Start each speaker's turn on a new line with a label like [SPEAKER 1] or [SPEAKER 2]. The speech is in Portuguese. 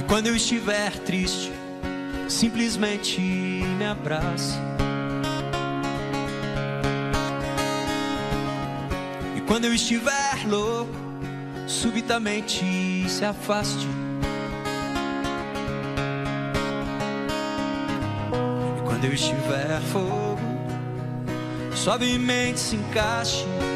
[SPEAKER 1] Quando eu estiver triste, simplesmente me abrace. E quando eu estiver louco, subitamente se afaste. E quando eu estiver fogo, suavemente se encaixe.